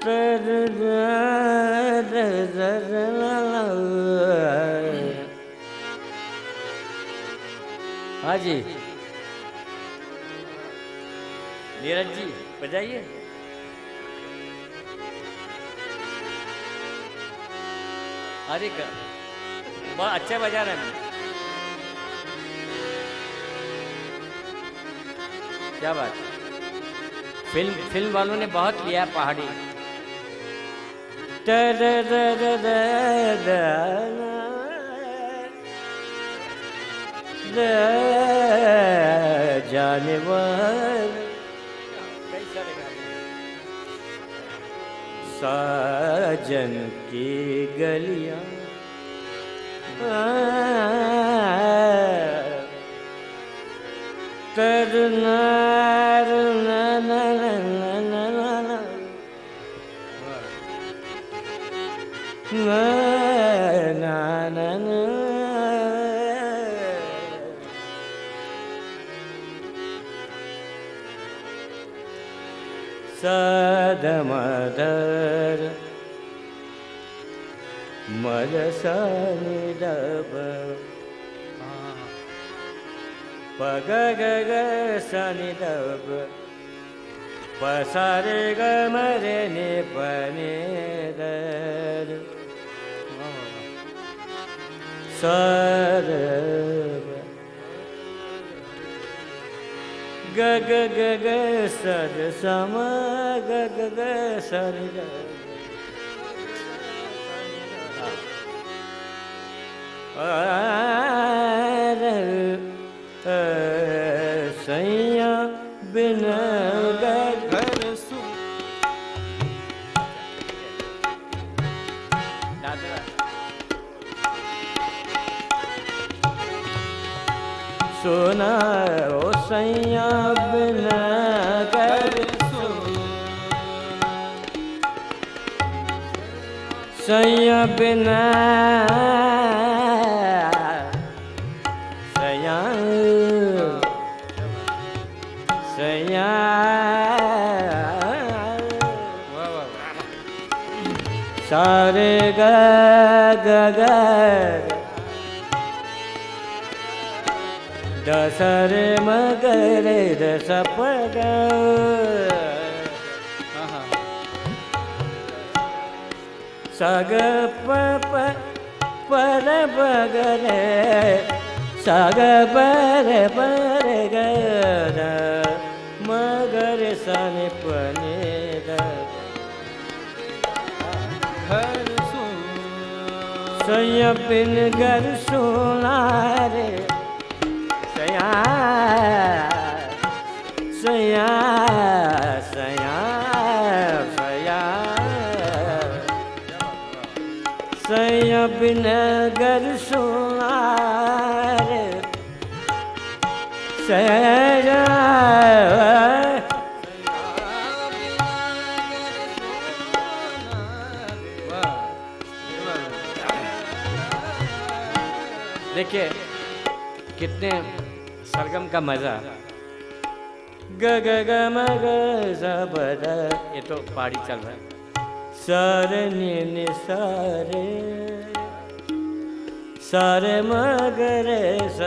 हाँ जी, नीरज जी बजाइए। अरे बहुत अच्छा बजा रहे हैं। क्या बात। फिल्म वालों ने बहुत लिया पहाड़ी। जानवर कई सारे गाने। साजन की गलियां तरनार सदमदर मदसनि दब पगगग सनि दब पसरे गमरे नि पने दर सर गग गग सर सम गग ग सर सैया बिन घर सुना ओ सैया बिन घर सैया बिना सैया सैया सारे ग दसरे मगरे दस पग सग पर बगरे सग पर गर मगर सन पने सैया बिन घर सुना रे सैया सैया सैया सैया सैया बिन घर सुना रे सैया देखिए कितने सरगम का मजा। ग ग ग म ग स ब द, ये तो पहाड़ी चल रहा है। सारे नि सारे सारे म ग रे सा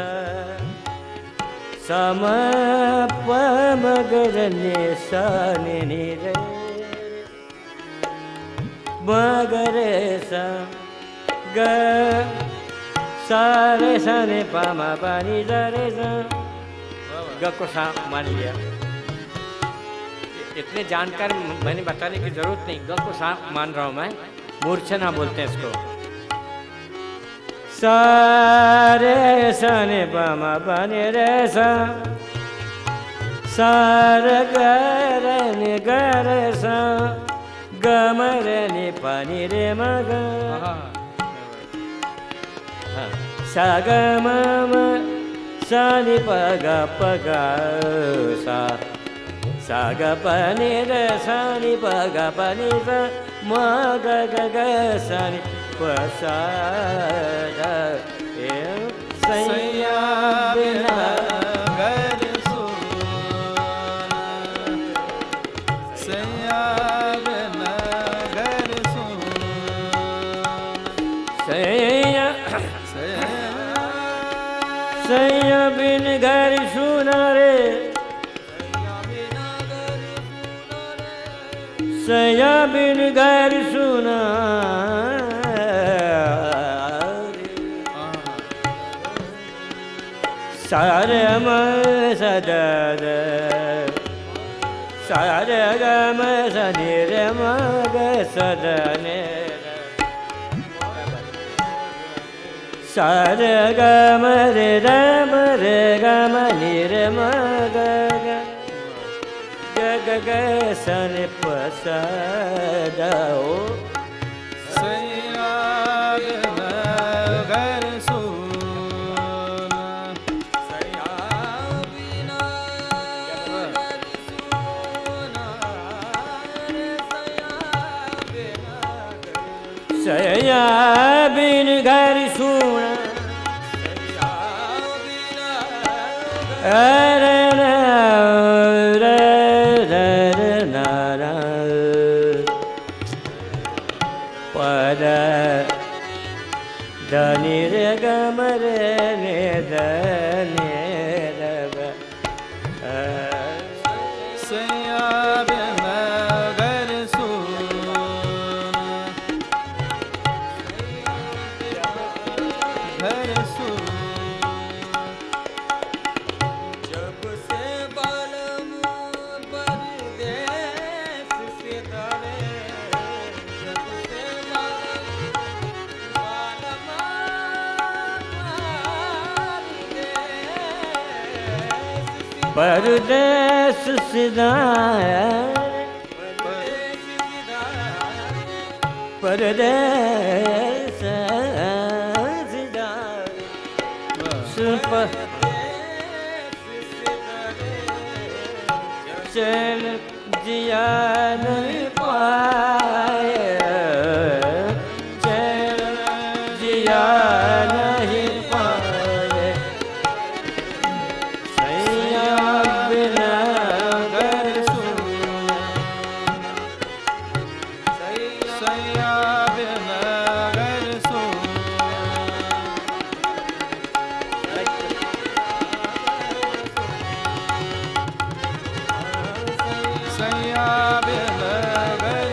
सम प म ग र नि सा नि रे म ग रे सा ग सारे सने पामा पानी रे सा ग को सा मान लिया। इतने जानकार मैंने बताने की जरूरत नहीं। ग को सा मान रहा हूं मैं। मूर्छना बोलते हैं इसको। सारे सने पामा पानी रे सा सारे गर सा गमरे नि पानी रे मग साग मम सानि पग पग सा साग पनि र सानि पग पनि र म ग ग ग सानि प सा द ए सैया बिना घर सुना सैया बिना सैया बिन घर सुना रे, सैया बिन घर सुना सारे म सदद सारे ग म सनि रे म ग सदने सारे ग म रे ग म नि रे म ग ग ग ग सन प स द ओ सैया बिन घर सुना सैया बिन घर सुना सैया बिन घर सुना अरे रे रे नारा पद धनि रे गम रे ने धने रग सैया बिन घर सुना घर सुना जब से बालम परदेस से धरे जब से बालम परदेस सिधाया परदेस सिधाया चैन जिया नहीं पाए चैन जिया नहीं पाए सैया बिना घर सुना सैया बिन घर सुना सैया बिन घर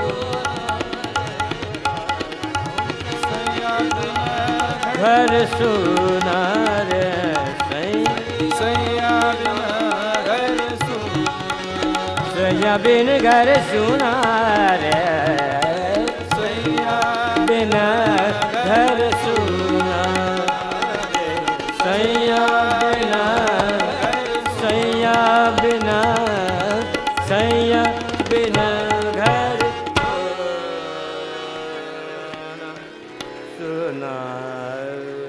सुना सैया बिन घर सुना रे सैया बिन घर सुना सैया बिन घर सुना रे सैया बिना घर सुना सैया बिना सैया बिना सैया बिना घर सुना